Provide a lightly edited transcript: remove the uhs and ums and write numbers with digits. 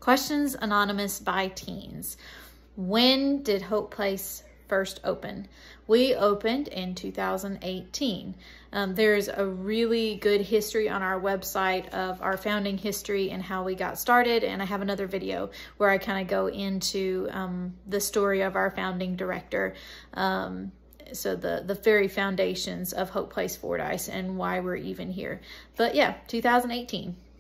Questions anonymous by teens. When did HopePlace first open? We opened in 2018. There's a really good history on our website of our founding history and how we got started, and I have another video where I kind of go into the story of our founding director, so the very foundations of HopePlace Fordyce and why we're even here. But yeah, 2018.